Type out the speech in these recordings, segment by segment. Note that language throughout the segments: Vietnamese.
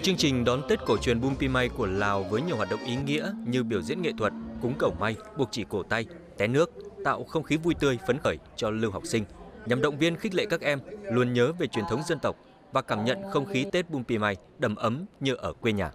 Chương trình đón Tết cổ truyền Bum Pimay của Lào với nhiều hoạt động ý nghĩa như biểu diễn nghệ thuật, cúng cầu may, buộc chỉ cổ tay, té nước, tạo không khí vui tươi phấn khởi cho lưu học sinh, nhằm động viên khích lệ các em luôn nhớ về truyền thống dân tộc và cảm nhận không khí Tết Bum Pimay đầm ấm như ở quê nhà.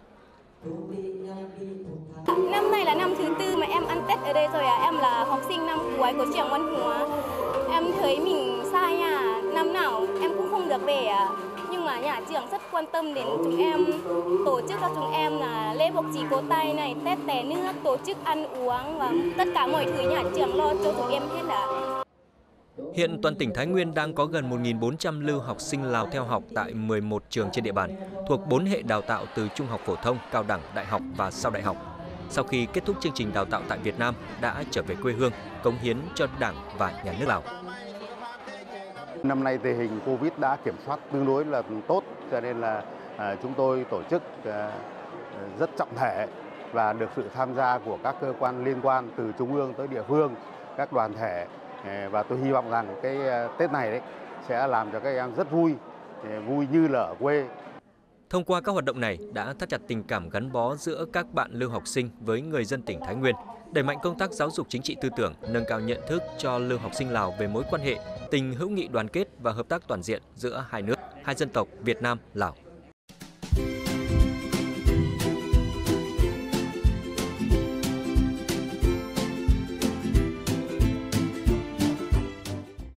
Năm nay là năm thứ tư mà em ăn Tết ở đây rồi. Em là học sinh năm cuối của trường Văn Hóa. Em thấy mình xa nhà, năm nào em cũng không được về. Nhưng mà nhà trường rất quan tâm đến chúng em, tổ chức cho chúng em là lễ buộc chỉ cổ tay này, Tết té nước, tổ chức ăn uống và tất cả mọi thứ nhà trường lo cho chúng em hết ạ. Hiện toàn tỉnh Thái Nguyên đang có gần 1.400 lưu học sinh Lào theo học tại 11 trường trên địa bàn, thuộc 4 hệ đào tạo từ trung học phổ thông, cao đẳng, đại học và sau đại học. Sau khi kết thúc chương trình đào tạo tại Việt Nam, đã trở về quê hương, cống hiến cho Đảng và Nhà nước Lào. Năm nay tình hình Covid đã kiểm soát tương đối là tốt, cho nên là chúng tôi tổ chức rất trọng thể và được sự tham gia của các cơ quan liên quan từ trung ương tới địa phương, các đoàn thể, và tôi hy vọng rằng cái Tết này sẽ làm cho các em rất vui, vui như là ở quê. Thông qua các hoạt động này đã thắt chặt tình cảm gắn bó giữa các bạn lưu học sinh với người dân tỉnh Thái Nguyên, đẩy mạnh công tác giáo dục chính trị tư tưởng, nâng cao nhận thức cho lưu học sinh Lào về mối quan hệ, tình hữu nghị đoàn kết và hợp tác toàn diện giữa hai nước, hai dân tộc Việt Nam, Lào.